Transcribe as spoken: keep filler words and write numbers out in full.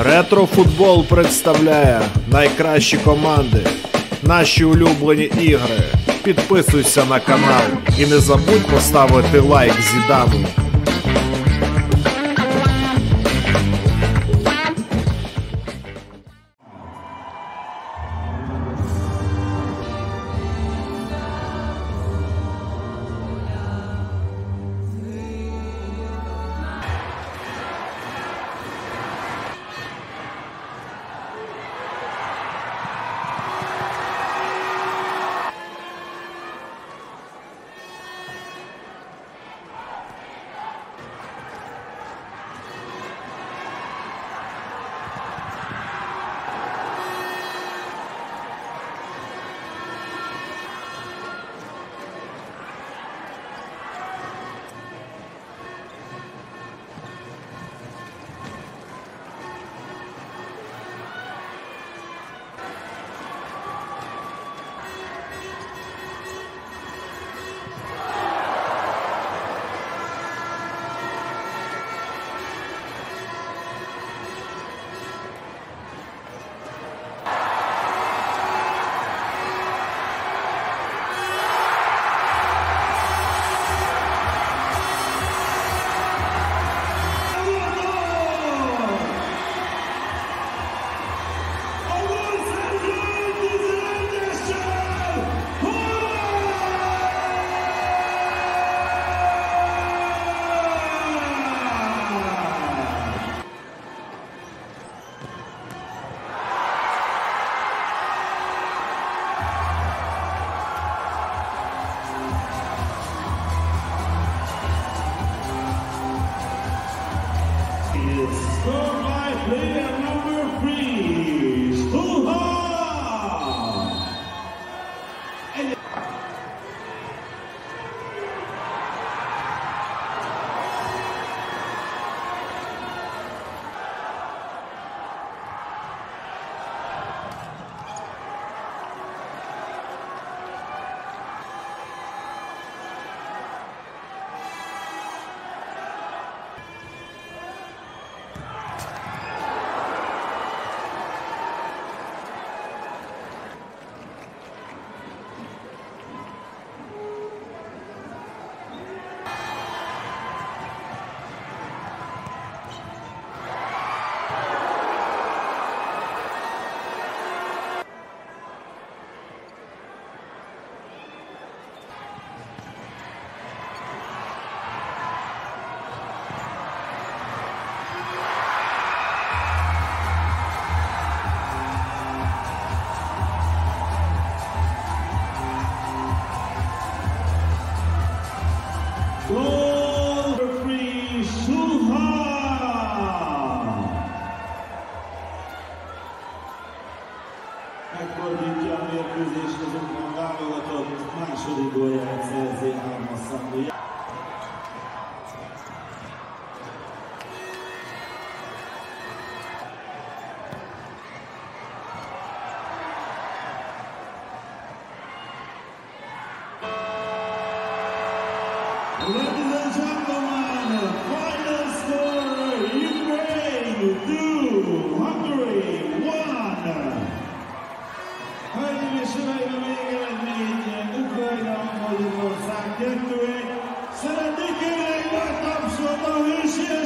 Ретрофутбол представляє найкращі команди, наші улюблені ігри. Підписуйся на канал і не забудь поставити лайк Зідану. Scored by player number three, Stuha! Goal free, Stuha! Megfordítja a mérkőzést azonban a válogatott második gólját szerzi hármas számú. Ladies and gentlemen, final score, Ukraine two, Hungary one. Hölgyeim és uraim, a végeredmény Ukrajna, Magyarország kettő egy. Szeretnék kérni egy nagy tapsot a hősiek!